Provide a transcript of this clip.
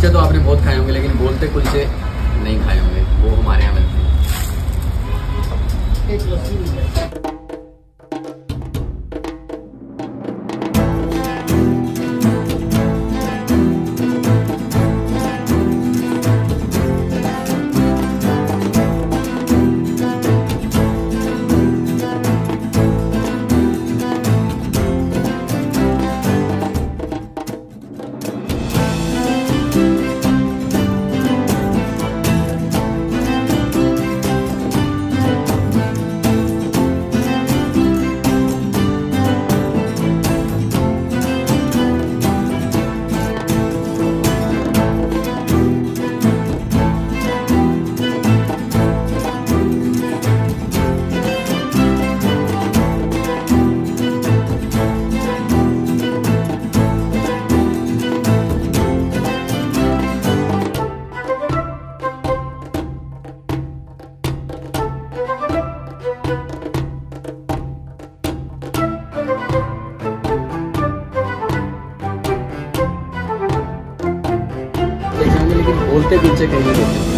कुलचे तो आपने बहुत खाए होंगे, लेकिन बोलते कुलचे नहीं खाए होंगे, वो हमारे यहाँ मिलते हैं। एक लस्सी मिल जाए। लेकिन बोलते कुलचे कहीं नहीं देते।